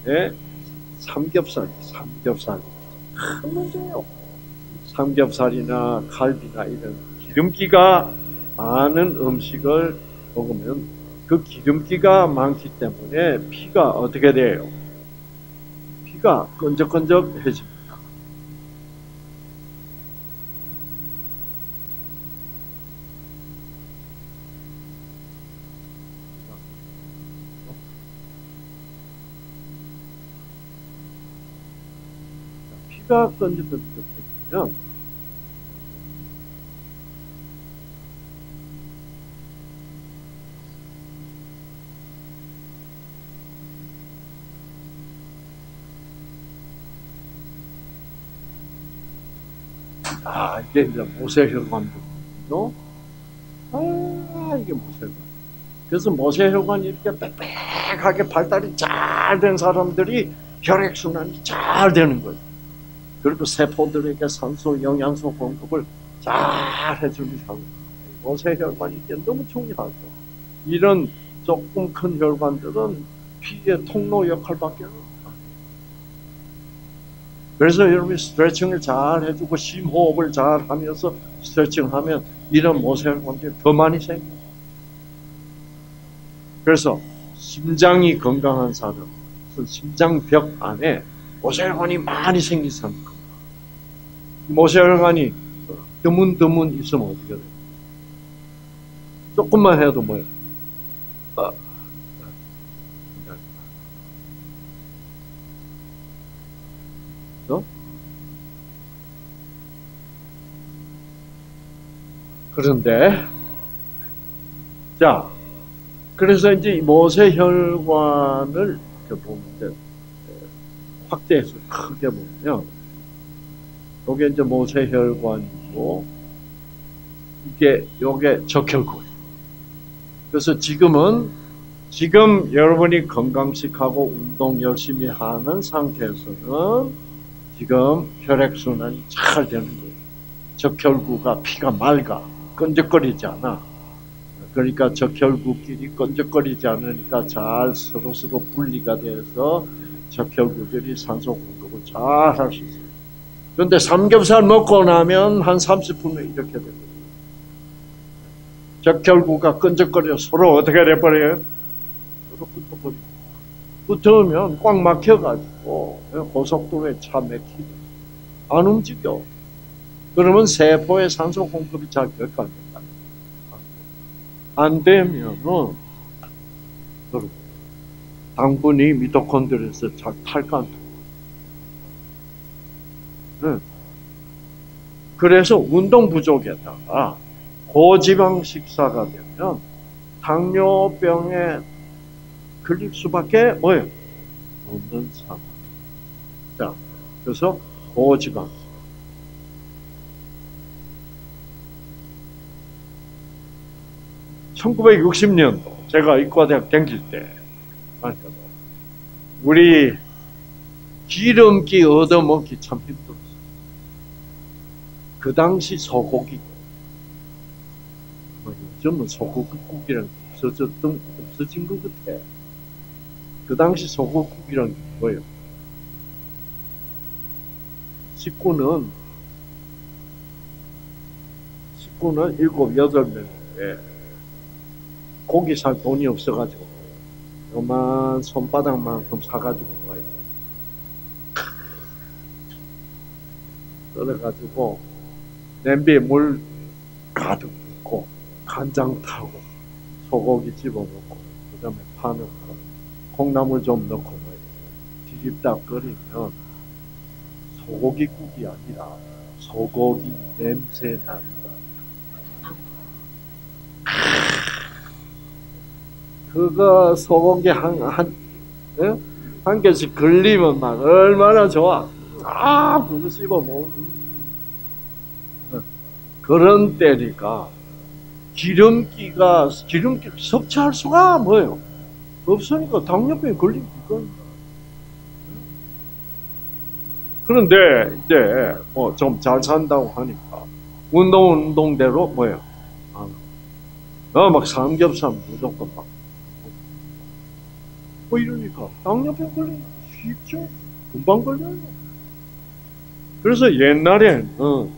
삼겹살 큰 문제예요. 삼겹살이나 갈비나 이런 기름기가 많은 음식을 먹으면 그 기름기가 많기 때문에 피가 어떻게 돼요? 피가 끈적끈적해집니다. 피가 끈적끈적해지면 이게 이제 모세혈관이거든요. 이게 모세혈관. 그래서 모세혈관이 이렇게 빽빽하게 발달이 잘 된 사람들이 혈액순환이 잘 되는 거예요. 그리고 세포들에게 산소, 영양소 공급을 잘 해주는 사람. 모세혈관이 이게 너무 중요하죠. 이런 조금 큰 혈관들은 피의 통로 역할밖에 없어요. 그래서 여러분이 스트레칭을 잘 해주고 심호흡을 잘 하면서 스트레칭하면 이런 모세혈관들이 더 많이 생겨요. 그래서 심장이 건강한 사람, 심장벽 안에 모세혈관이 많이 생긴 사람. 모세혈관이 드문드문 있으면 어떻게 돼요? 조금만 해도 뭐예요? 그런데, 자, 그래서 이제 모세혈관을 보면, 확대해서 크게 보면, 요게 이제 모세혈관이고, 요게 적혈구예요. 그래서 지금 여러분이 건강식하고 운동 열심히 하는 상태에서는 지금 혈액순환이 잘 되는 거예요. 적혈구가 피가 맑아. 끈적거리지 않아. 그러니까 적혈구끼리 끈적거리지 않으니까 잘 서로 분리가 돼서 적혈구들이 산소 공급을 잘 할 수 있어요. 그런데 삼겹살 먹고 나면 한 30분 후에 이렇게 되거든요. 적혈구가 끈적거려 서로 어떻게 돼버려요? 서로 붙어버리고. 붙으면 꽉 막혀가지고 고속도로에 차 막히죠. 안 움직여. 그러면 세포에 산소 공급이 잘 될까 안 될까? 안 되면은 당분이 미토콘드리아에서 잘 탈까 안 탈까? 그래서 운동 부족에다가 고지방 식사가 되면 당뇨병에 걸릴 수밖에 뭐예요? 없는 상황. 자, 그래서 고지방. 1960년도 제가 의과대학 다닐 때 우리 기름기 얻어먹기 참 힘들었어요. 그 당시 소고기, 요즘은 소고기국이란 게 없어진 것 같아. 그 당시 소고기국이란 게 뭐예요? 식구는 7, 8명인데 고기 살 돈이 없어가지고 요만 손바닥만큼 사가지고 와요. 그래가지고 냄비에 물 가득 붓고 간장 타고 소고기 집어넣고 그 다음에 파 넣고 콩나물 좀 넣고 뒤집다 끓이면 소고기국이 아니라 소고기 냄새 난다. 그거 소고기 한 개씩 걸리면 막 얼마나 좋아. 그거 씹어 먹는. 그런 때니까 기름기 섭취할 수가 뭐예요? 없으니까 당뇨병에 걸리는 거예요. 그런데 이제 뭐 좀 잘 산다고 하니까 운동대로 뭐예요? 막 삼겹살 무조건 막. 이러니까 당뇨병 걸리는 거 쉽죠? 금방 걸려요. 그래서 옛날엔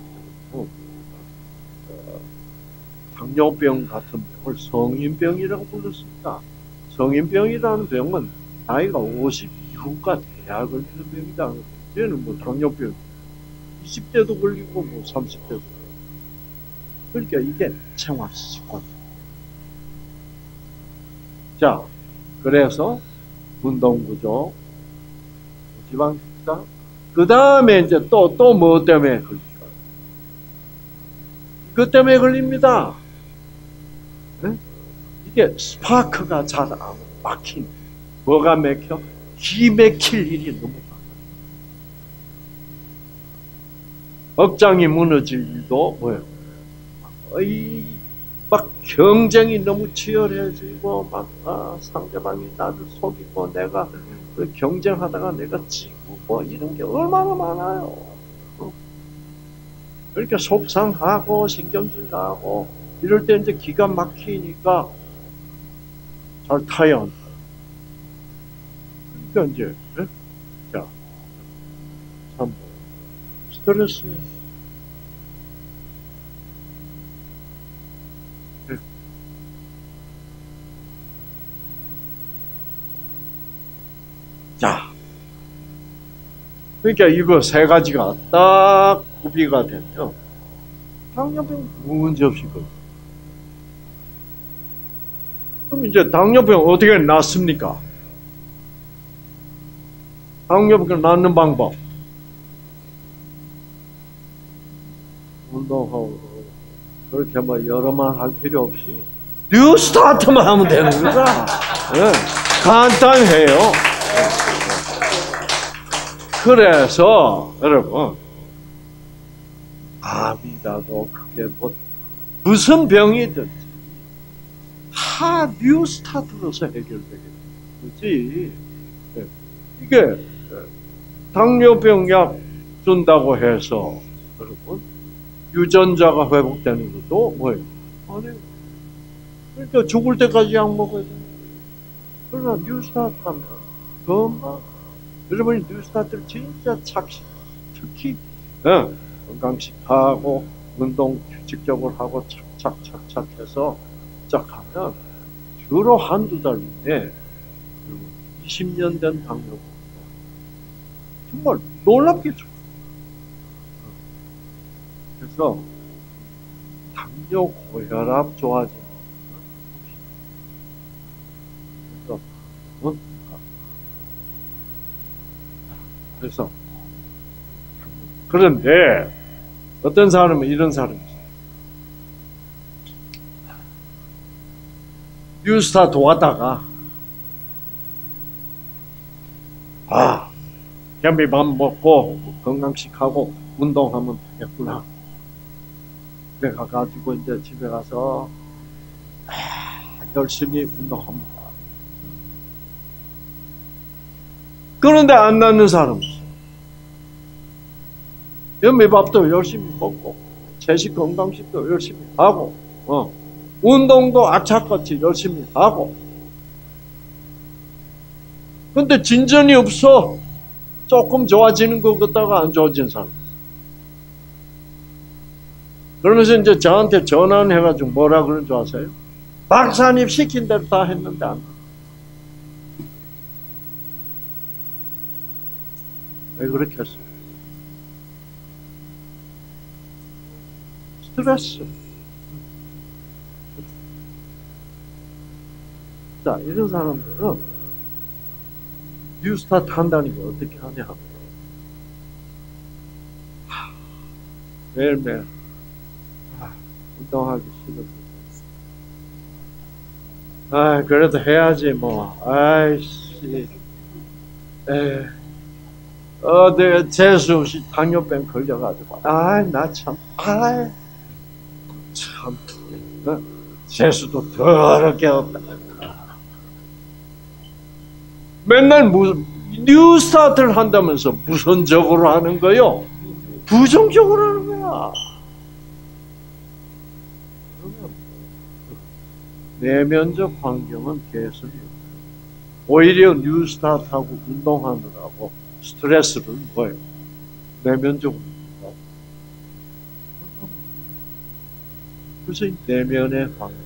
당뇨병 같은 병을 성인병이라고 불렀습니다. 성인병이라는 병은 나이가 50 이후가 돼야 걸리는 병이다. 이제는 뭐 당뇨병 20대도 걸리고 뭐 30대도 걸리고. 그러니까 이게 생활습관. 자, 그래서 운동 부족, 지방 식사, 그 다음에 이제 또 뭐 때문에 걸릴까? 그 때문에 걸립니다. 네? 이게 스파크가 잘 안 막힌. 뭐가 막혀? 기 막힐 일이 너무 많아요. 억장이 무너질 일도 뭐예요? 막 경쟁이 너무 치열해지고 막 상대방이 나를 속이고 내가 경쟁하다가 내가 지고 뭐 이런 게 얼마나 많아요. 그러니까 속상하고 신경질 나고 이럴 때 이제 기가 막히니까 잘 타야 한다. 그러니까 이제 자, 참 스트레스. 자, 그러니까 이거 세 가지가 딱 구비가 되면 당뇨병 문제 없이 걸려. 그럼 이제 당뇨병 어떻게 낫습니까? 당뇨병 낫는 방법. 운동하고 그렇게 뭐 여러 말 할 필요 없이 뉴스타트만 하면 되는 거다. 네, 간단해요. 그래서 여러분 암이라도 그게 뭐 무슨 병이든지 다 뉴스타트로서 해결되겠지. 그렇지? 이게 당뇨병 약 준다고 해서 여러분 유전자가 회복되는 것도 뭐예요? 아니, 그러니까 죽을 때까지 약 먹어야 돼. 그러나 뉴스타트 하면 금방 여러분이 뉴스타트를 진짜 특히 건강식하고 운동 규칙적으로 하고 착착착착 해서 시작하면 주로 한두 달 이내에 20년 된 당뇨 정말 놀랍게 좋아요. 그래서 당뇨 고혈압 좋아지는 그래서 그런데 어떤 사람은 이런 사람이 있어요. 뉴스타트 왔다가 현미밥 먹고 건강식하고 운동하면 되겠구나. 내가 가지고 이제 집에 가서 열심히 운동합니다. 그런데 안 낫는 사람이 있어요. 현미밥도 열심히 먹고 채식 건강식도 열심히 하고 운동도 악착같이 열심히 하고 근데 진전이 없어. 조금 좋아지는 것 같다가 안 좋아진 사람. 그러면서 이제 저한테 전화해가지고 뭐라 그런 줄 아세요? 박사님 시킨 대로 다 했는데 안 돼. 왜 그렇게 했어요? 스트레스. 자, 이런 사람들은 뉴스타트 한다니까 어떻게 하냐. 매일매일 운동하기 싫어서 그래도 해야지 뭐. 아이씨 내가 재수 없이 당뇨병 걸려가지고 나 참 재수도 더럽게 없다. 맨날 뉴스타트를 한다면서 무선적으로 하는 거요? 부정적으로 하는 거야. 그러면 내면적 환경은 개선이 없어요. 오히려 뉴스타트하고 운동하느라고 스트레스를 뭐예요? 내면적으로. 그래서 이 내면의 환경.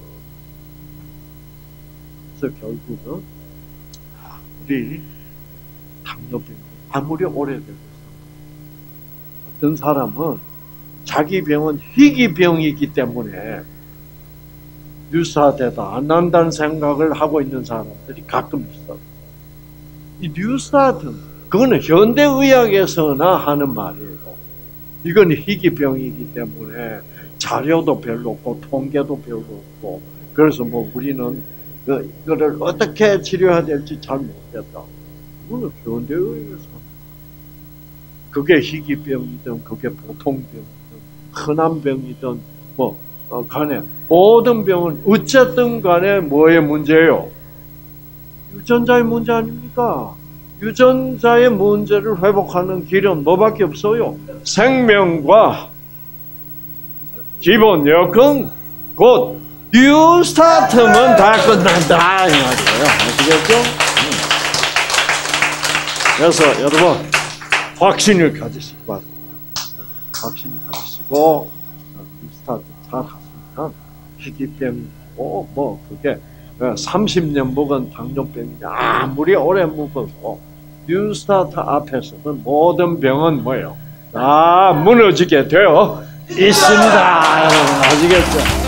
그래서 결국은 우리 당뇨병이 아무리 오래되고 있어. 어떤 사람은 자기 병은 희귀병이기 때문에 뉴스타트에도 안 난다는 생각을 하고 있는 사람들이 가끔 있어. 이 뉴스타트는 그거는 현대의학에서나 하는 말이에요. 이건 희귀병이기 때문에 자료도 별로 없고 통계도 별로 없고 그래서 뭐 우리는 이거를 어떻게 치료해야 될지 잘 모르겠다. 그거는 현대의학에서 그게 희귀병이든 그게 보통병이든 흔한 병이든 간에 모든 병은 어쨌든 간에 뭐의 문제예요? 유전자의 문제 아닙니까? 유전자의 문제를 회복하는 길은 뭐밖에 없어요? 생명과 기본 여건 곧 뉴스타트면 다 끝난다 이 말이에요. 아시겠죠? 그래서 여러분 확신을 가지시기 바랍니다. 확신을 가지시고 뉴스타트 잘 하시면 희귀병이고 그게 30년 먹은 당뇨병이 아무리 오래 먹어도 뉴스타트 앞에서는 모든 병은 뭐예요? 다 무너지게 되어 있습니다. 여러분 아시겠죠?